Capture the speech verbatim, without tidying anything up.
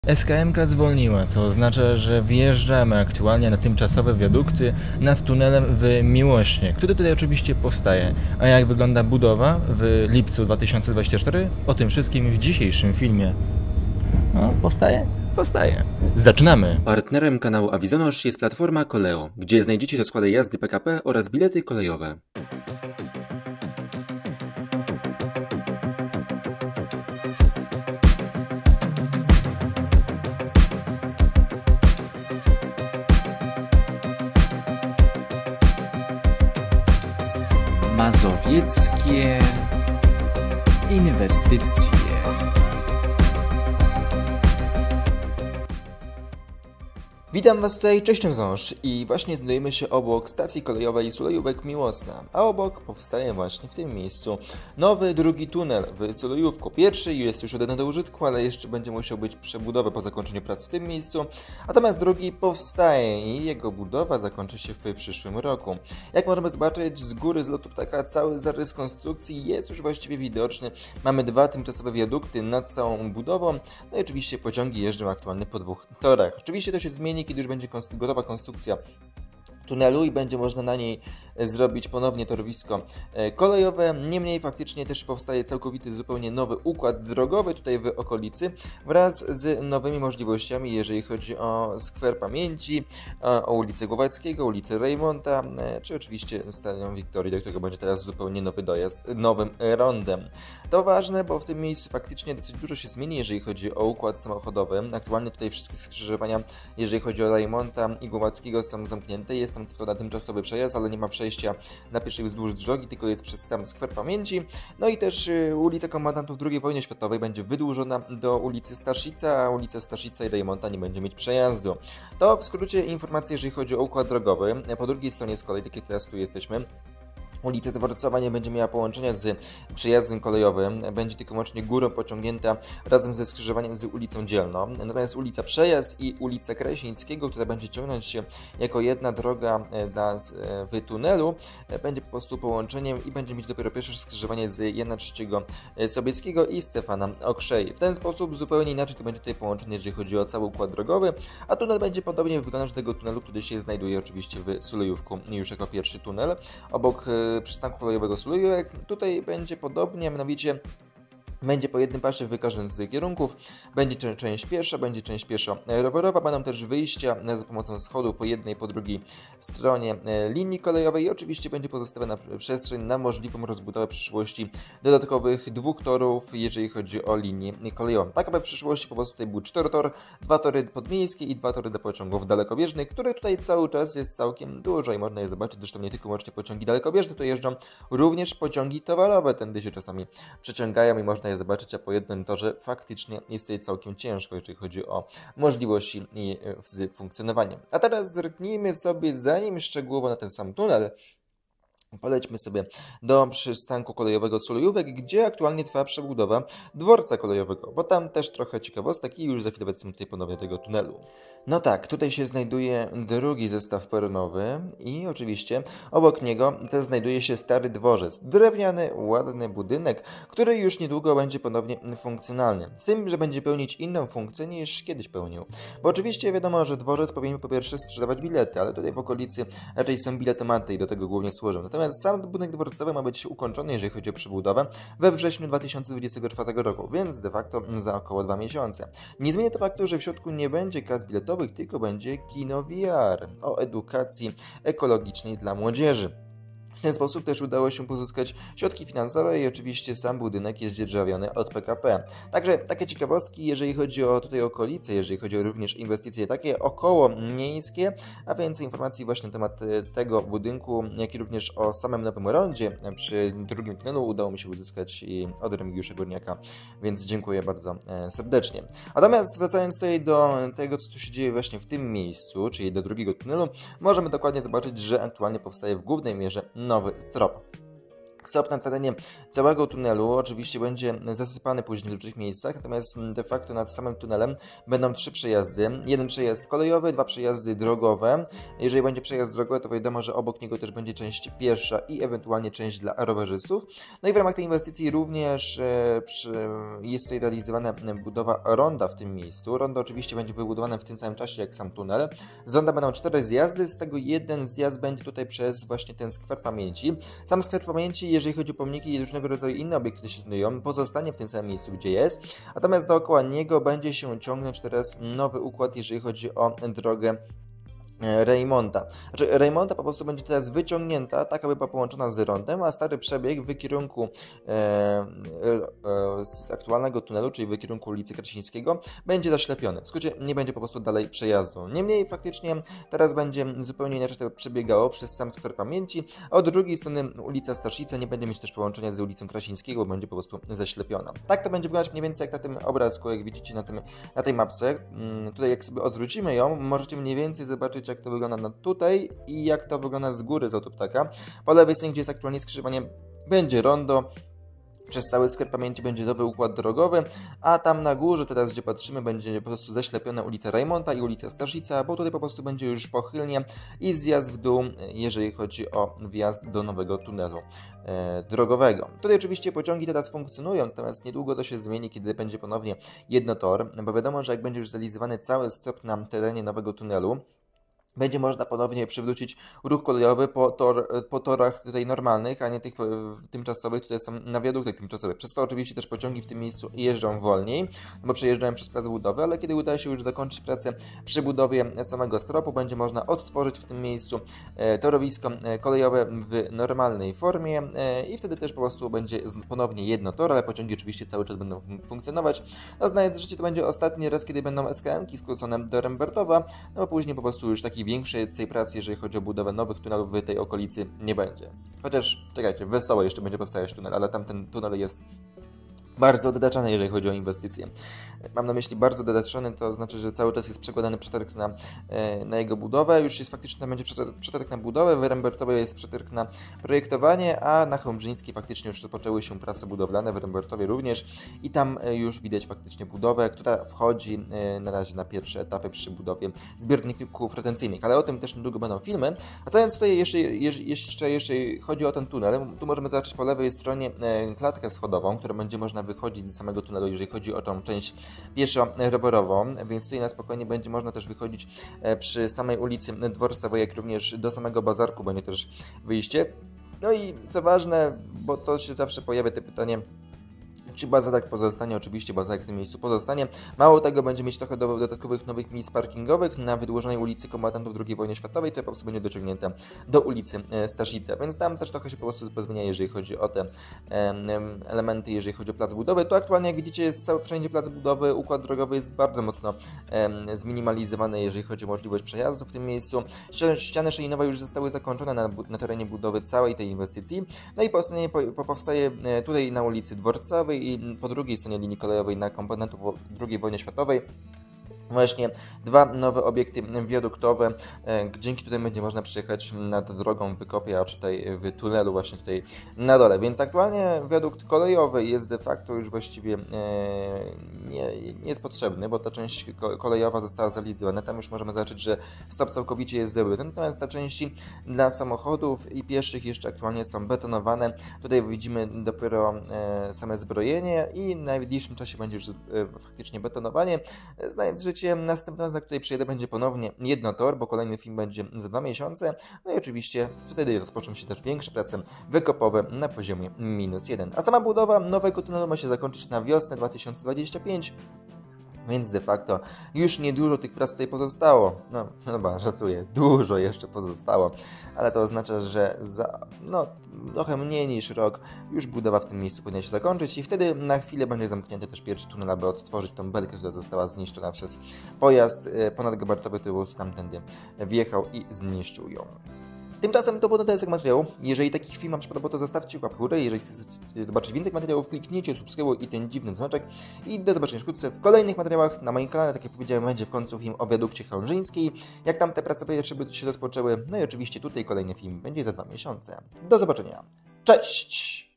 S K M ka zwolniła, co oznacza, że wjeżdżamy aktualnie na tymczasowe wiadukty nad tunelem w Miłośnie, który tutaj oczywiście powstaje. A jak wygląda budowa w lipcu dwa tysiące dwudziestego czwartego? O tym wszystkim w dzisiejszym filmie. No, powstaje? Powstaje. Zaczynamy! Partnerem kanału Avizonosz jest platforma Koleo, gdzie znajdziecie rozkłady jazdy P K P oraz bilety kolejowe. Mazowieckie inwestycje. Witam Was tutaj, cześć Wząż i właśnie znajdujemy się obok stacji kolejowej Sulejówek-Miłosna, a obok powstaje właśnie w tym miejscu nowy, drugi tunel w Sulejówku. Pierwszy jest już oddany do użytku, ale jeszcze będzie musiał być przebudowy po zakończeniu prac w tym miejscu, natomiast drugi powstaje i jego budowa zakończy się w przyszłym roku. Jak możemy zobaczyć z góry, z lotu ptaka, cały zarys konstrukcji jest już właściwie widoczny. Mamy dwa tymczasowe wiadukty nad całą budową, no i oczywiście pociągi jeżdżą aktualnie po dwóch torach. Oczywiście to się zmieni, kiedy już będzie gotowa konstrukcja tunelu i będzie można na niej zrobić ponownie torowisko kolejowe. Niemniej faktycznie też powstaje całkowity, zupełnie nowy układ drogowy tutaj w okolicy wraz z nowymi możliwościami, jeżeli chodzi o skwer pamięci, o ulicę Głowackiego, ulicę Rejmonta, czy oczywiście Stadion Wiktorii, do którego będzie teraz zupełnie nowy dojazd nowym rondem. To ważne, bo w tym miejscu faktycznie dosyć dużo się zmieni, jeżeli chodzi o układ samochodowy. Aktualnie tutaj wszystkie skrzyżowania, jeżeli chodzi o Rejmonta i Głowackiego, są zamknięte. Jest tam co prawda tymczasowy przejazd, ale nie ma przejścia na pieszych wzdłuż drogi, tylko jest przez sam skwer pamięci. No i też y, ulica Kombatantów drugiej wojny światowej będzie wydłużona do ulicy Staszica, a ulica Staszica i Rejmonta nie będzie mieć przejazdu. To w skrócie informacje, jeżeli chodzi o układ drogowy. Po drugiej stronie z kolei, tak jak teraz tu jesteśmy, ulica Dworcowa nie będzie miała połączenia z przejazdem kolejowym, będzie tylko łącznie górą pociągnięta razem ze skrzyżowaniem z ulicą Dzielną. Natomiast ulica Przejazd i ulica Krasińskiego, która będzie ciągnąć się jako jedna droga dla, w tunelu, będzie po prostu połączeniem i będzie mieć dopiero pierwsze skrzyżowanie z Jana trzeciego Sobieskiego i Stefana Okrzei. W ten sposób zupełnie inaczej to będzie tutaj połączenie, jeżeli chodzi o cały układ drogowy, a tunel będzie podobnie wyglądać do tego tunelu, który się znajduje oczywiście w Sulejówku już jako pierwszy tunel, obok przystanku kolejowego Sulejówek. Tutaj będzie podobnie, mianowicie będzie po jednym pasie w każdym z kierunków, będzie część piesza, będzie część pieszo rowerowa, będą też wyjścia za pomocą schodu po jednej, po drugiej stronie linii kolejowej i oczywiście będzie pozostawiona przestrzeń na możliwą rozbudowę w przyszłości dodatkowych dwóch torów, jeżeli chodzi o linię kolejową. Tak aby w przyszłości po prostu tutaj był czterotor, dwa tory podmiejskie i dwa tory dla pociągów dalekobieżnych, które tutaj cały czas jest całkiem dużo i można je zobaczyć, zresztą nie tylko łącznie pociągi dalekobieżne, to jeżdżą również pociągi towarowe, tędy się czasami przeciągają i można je zobaczyć, a po jednym torze faktycznie jest tutaj całkiem ciężko, jeżeli chodzi o możliwości i z funkcjonowaniem. A teraz zerknijmy sobie, zanim szczegółowo na ten sam tunel, polećmy sobie do przystanku kolejowego Sulejówek, gdzie aktualnie trwa przebudowa dworca kolejowego, bo tam też trochę ciekawostek i już za chwilę wrócimy tutaj ponownie do tego tunelu. No tak, tutaj się znajduje drugi zestaw peronowy i oczywiście obok niego też znajduje się stary dworzec. Drewniany, ładny budynek, który już niedługo będzie ponownie funkcjonalny. Z tym, że będzie pełnić inną funkcję niż kiedyś pełnił. Bo oczywiście wiadomo, że dworzec powinien po pierwsze sprzedawać bilety, ale tutaj w okolicy raczej są biletomaty i do tego głównie służą. Natomiast sam budynek dworcowy ma być ukończony, jeżeli chodzi o przebudowę, we wrześniu dwa tysiące dwudziestego czwartego roku, więc de facto za około dwa miesiące. Nie zmienia to faktu, że w środku nie będzie kas biletowych, tylko będzie kino V R o edukacji ekologicznej dla młodzieży. W ten sposób też udało się pozyskać środki finansowe i oczywiście sam budynek jest dzierżawiony od P K P. Także takie ciekawostki, jeżeli chodzi o tutaj okolice, jeżeli chodzi o również inwestycje takie około miejskie, a więcej informacji właśnie na temat tego budynku, jak i również o samym nowym rondzie przy drugim tunelu udało mi się uzyskać od Remigiusza Górniaka, więc dziękuję bardzo serdecznie. Natomiast wracając tutaj do tego, co tu się dzieje właśnie w tym miejscu, czyli do drugiego tunelu, możemy dokładnie zobaczyć, że aktualnie powstaje w głównej mierze nowy strop. Stop na terenie całego tunelu oczywiście będzie zasypany później w dużych miejscach, natomiast de facto nad samym tunelem będą trzy przejazdy. Jeden przejazd kolejowy, dwa przejazdy drogowe. Jeżeli będzie przejazd drogowy, to wiadomo, że obok niego też będzie część piesza i ewentualnie część dla rowerzystów. No i w ramach tej inwestycji również e, przy, jest tutaj realizowana budowa ronda w tym miejscu. Rondo oczywiście będzie wybudowane w tym samym czasie jak sam tunel. Z ronda będą cztery zjazdy, z tego jeden zjazd będzie tutaj przez właśnie ten skwer pamięci. Sam skwer pamięci, jeżeli chodzi o pomniki i różnego rodzaju inne obiekty, które się znajdują, pozostanie w tym samym miejscu, gdzie jest. Natomiast dookoła niego będzie się ciągnąć teraz nowy układ, jeżeli chodzi o drogę Raymonta. Znaczy Raymonta po prostu będzie teraz wyciągnięta, tak aby była połączona z rondem, a stary przebieg w kierunku e, e, z aktualnego tunelu, czyli w kierunku ulicy Krasińskiego, będzie zaślepiony. W skrócie nie będzie po prostu dalej przejazdu. Niemniej faktycznie teraz będzie zupełnie inaczej to przebiegało przez sam skwer pamięci, a od drugiej strony ulica Staszica nie będzie mieć też połączenia z ulicą Krasińskiego, bo będzie po prostu zaślepiona. Tak to będzie wyglądać mniej więcej jak na tym obrazku, jak widzicie na, tym, na tej mapce. Tutaj jak sobie odwrócimy ją, możecie mniej więcej zobaczyć, jak to wygląda na tutaj i jak to wygląda z góry z autoptaka. Po lewej stronie, gdzie jest aktualnie skrzyżowanie, będzie rondo. Przez cały skwer pamięci będzie nowy układ drogowy, a tam na górze, teraz gdzie patrzymy, będzie po prostu zaślepiona ulica Raymonta i ulica Staszica, bo tutaj po prostu będzie już pochylnie i zjazd w dół, jeżeli chodzi o wjazd do nowego tunelu e, drogowego. Tutaj oczywiście pociągi teraz funkcjonują, natomiast niedługo to się zmieni, kiedy będzie ponownie jednotor, bo wiadomo, że jak będzie już zrealizowany cały stop na terenie nowego tunelu, będzie można ponownie przywrócić ruch kolejowy po, tor, po torach tutaj normalnych, a nie tych tymczasowych, które są na wiaduktach tymczasowych. Przez to oczywiście też pociągi w tym miejscu jeżdżą wolniej, no bo przejeżdżają przez plac budowy, ale kiedy uda się już zakończyć pracę przy budowie samego stropu, będzie można odtworzyć w tym miejscu e, torowisko kolejowe w normalnej formie e, i wtedy też po prostu będzie ponownie jedno tor, ale pociągi oczywiście cały czas będą fun funkcjonować. No znając życie, to będzie ostatni raz, kiedy będą S K M-ki skrócone do Rembertowa, no bo później po prostu już taki większej tej pracy, jeżeli chodzi o budowę nowych tunelów w tej okolicy, nie będzie. Chociaż, czekajcie, Wesoło jeszcze będzie powstawać tunel, ale tamten tunel jest bardzo oddeczany, jeżeli chodzi o inwestycje. Mam na myśli bardzo oddeczany, to znaczy, że cały czas jest przekładany przetarg na, na jego budowę. Już jest faktycznie, tam będzie przetarg na budowę, w Rembertowie jest przetarg na projektowanie, a na Chombrzyńskiej faktycznie już rozpoczęły się prace budowlane, w Rembertowie również i tam już widać faktycznie budowę, która wchodzi na razie na pierwsze etapy przy budowie zbiorników retencyjnych, ale o tym też niedługo będą filmy. A co więc tutaj jeszcze, jeszcze, jeżeli chodzi o ten tunel, tu możemy zobaczyć po lewej stronie klatkę schodową, którą będzie można wychodzić z samego tunelu, jeżeli chodzi o tą część pieszo-rowerową, więc tutaj na spokojnie będzie można też wychodzić przy samej ulicy Dworcowej, jak również do samego bazarku będzie też wyjście. No i co ważne, bo to się zawsze pojawia to pytanie, czy bazarek pozostanie? Oczywiście bazarek w tym miejscu pozostanie. Mało tego, będzie mieć trochę dodatkowych nowych miejsc parkingowych na wydłużonej ulicy Kombatantów drugiej wojny światowej, to po prostu będzie dociągnięte do ulicy Staszica, więc tam też trochę się po prostu pozmienia, jeżeli chodzi o te elementy, jeżeli chodzi o plac budowy. To aktualnie, jak widzicie, jest cały wszędzie plac budowy, układ drogowy jest bardzo mocno zminimalizowany, jeżeli chodzi o możliwość przejazdu w tym miejscu. Ściany szyjnowe już zostały zakończone na, na terenie budowy całej tej inwestycji. No i powstanie, po, powstaje tutaj na ulicy Dworcowej i po drugiej stronie linii kolejowej na komponentów drugiej wojny światowej właśnie dwa nowe obiekty wiaduktowe, dzięki którym będzie można przejechać nad drogą w Wykopie, a tutaj w tunelu właśnie tutaj na dole. Więc aktualnie wiadukt kolejowy jest de facto już właściwie nie, nie jest potrzebny, bo ta część kolejowa została zrealizowana. Tam już możemy zobaczyć, że stop całkowicie jest zdobyty. Natomiast te części dla samochodów i pieszych jeszcze aktualnie są betonowane. Tutaj widzimy dopiero same zbrojenie i w najbliższym czasie będzie już faktycznie betonowanie. Znając życie, następnym razem, na której przyjedę, będzie ponownie jednotor, bo kolejny film będzie za dwa miesiące. No i oczywiście wtedy rozpoczną się też większe prace wykopowe na poziomie minus jeden. A sama budowa nowego tunelu ma się zakończyć na wiosnę dwa tysiące dwudziestego piątego. Więc de facto już niedużo tych prac tutaj pozostało. No, chyba żartuję, dużo jeszcze pozostało, ale to oznacza, że za no, trochę mniej niż rok już budowa w tym miejscu powinna się zakończyć i wtedy na chwilę będzie zamknięty też pierwszy tunel, aby odtworzyć tą belkę, która została zniszczona przez pojazd ponadgabarytowy, który tamtędy wjechał i zniszczył ją. Tymczasem to było na tyle z tego materiału. Jeżeli taki film Wam się podobał, to zostawcie łapkę w górę. Jeżeli chcecie zobaczyć więcej materiałów, kliknijcie subskrybuj i ten dziwny dzwoneczek. I do zobaczenia wkrótce w kolejnych materiałach na moim kanale. Tak jak powiedziałem, będzie w końcu film o wiadukcie chełmżyńskiej. Jak tam te prace powietrzne się rozpoczęły. No i oczywiście tutaj kolejny film będzie za dwa miesiące. Do zobaczenia. Cześć!